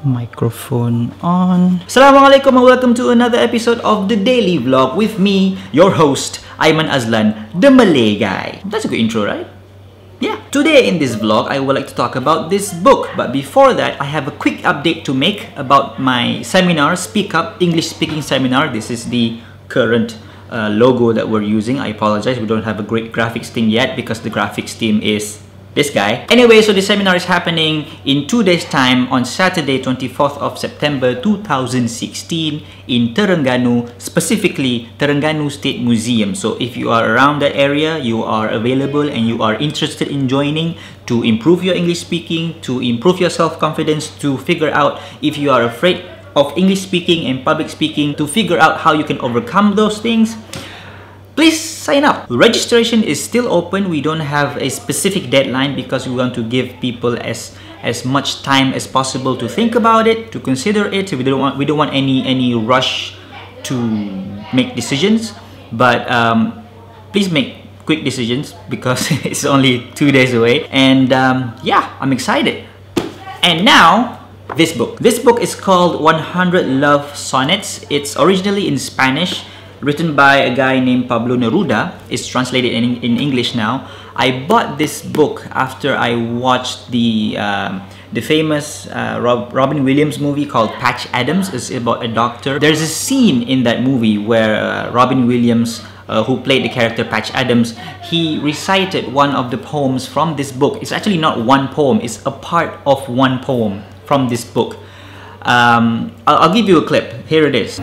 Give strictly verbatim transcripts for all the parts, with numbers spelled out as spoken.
Microphone on. Assalamualaikum and welcome to another episode of the Daily Vlog with me, your host, Aiman Azlan, the Malay guy. That's a good intro, right? Yeah. Today in this vlog, I would like to talk about this book. But before that, I have a quick update to make about my seminar, Speak Up English Speaking Seminar. This is the current uh, logo that we're using. I apologize, we don't have a great graphics team yet because the graphics team is this guy. Anyway, so the seminar is happening in two days time on Saturday, twenty-fourth of September two thousand sixteen in Terengganu, specifically Terengganu State Museum. So if you are around that area, you are available and you are interested in joining to improve your English speaking, to improve your self-confidence, to figure out if you are afraid of English speaking and public speaking, to figure out how you can overcome those things, please sign up. Registration is still open. We don't have a specific deadline because we want to give people as as much time as possible to think about it, to consider it. We don't want we don't want any any rush to make decisions. But um, please make quick decisions because it's only two days away. And um, yeah, I'm excited. And now, this book. This book is called one hundred Love Sonnets. It's originally in Spanish, written by a guy named Pablo Neruda. It's translated in, in English now. I bought this book after I watched the um, the famous uh, Rob, Robin Williams movie called Patch Adams. It's about a doctor. There's a scene in that movie where uh, Robin Williams, uh, who played the character Patch Adams, he recited one of the poems from this book. It's actually not one poem, it's a part of one poem from this book. Um, I'll, I'll give you a clip. Here it is.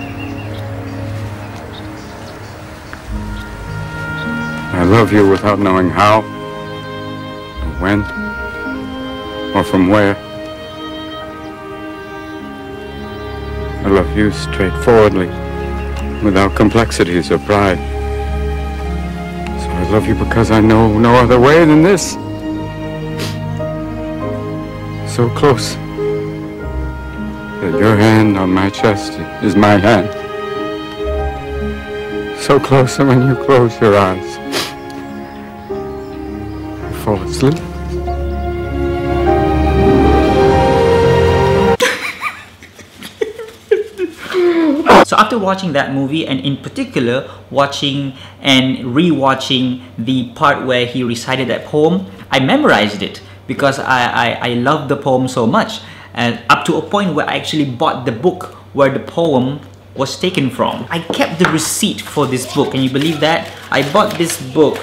I love you without knowing how, or when, or from where. I love you straightforwardly, without complexities or pride. So I love you because I know no other way than this. So close that your hand on my chest is my hand. So close that when you close your eyes, fall asleep. So after watching that movie, and in particular watching and re-watching the part where he recited that poem, I memorized it because I, I, I love the poem so much, and up to a point where I actually bought the book where the poem was taken from. I kept the receipt for this book. Can you believe that? I bought this book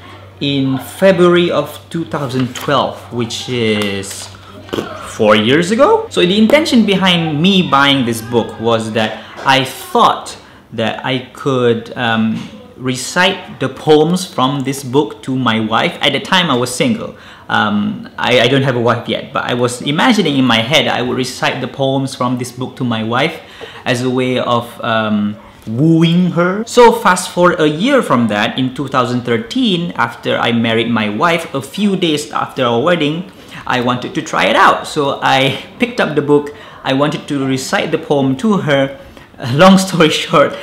in February of two thousand twelve, which is four years ago. So the intention behind me buying this book was that I thought that I could um, recite the poems from this book to my wife. At the time I was single. Um, I, I don't have a wife yet, but I was imagining in my head I would recite the poems from this book to my wife as a way of um, wooing her. So fast forward a year from that, in two thousand thirteen, after I married my wife, a few days after our wedding, I wanted to try it out. So I picked up the book. I wanted to recite the poem to her. Long story short,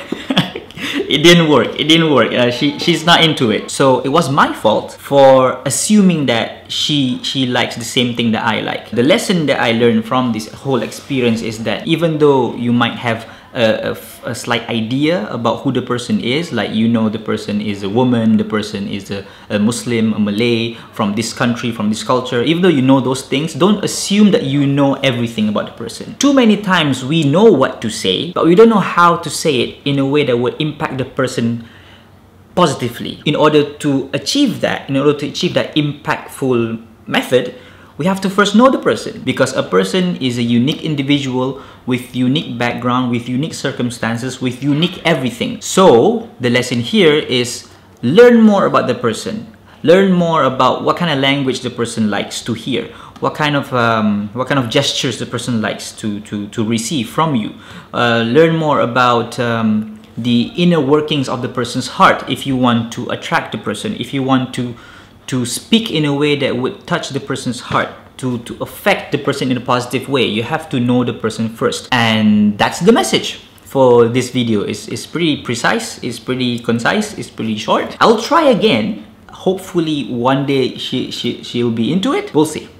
it didn't work. It didn't work. Uh, she she's not into it. So it was my fault for assuming that she she likes the same thing that I like. The lesson that I learned from this whole experience is that even though you might have A, a, a slight idea about who the person is, like you know the person is a woman, the person is a, a Muslim, a Malay, from this country, from this culture, even though you know those things, don't assume that you know everything about the person. Too many times we know what to say, but we don't know how to say it in a way that would impact the person positively. In order to achieve that, in order to achieve that impactful method, we have to first know the person, because a person is a unique individual with unique background, with unique circumstances, with unique everything. So the lesson here is learn more about the person. Learn more about what kind of language the person likes to hear, what kind of um, what kind of gestures the person likes to to, to receive from you. Uh, learn more about um, the inner workings of the person's heart if you want to attract the person, if you want to to speak in a way that would touch the person's heart, to, to affect the person in a positive way. You have to know the person first. And that's the message for this video. It's, it's pretty precise, it's pretty concise, it's pretty short. I'll try again. Hopefully one day she, she, she'll be into it. We'll see.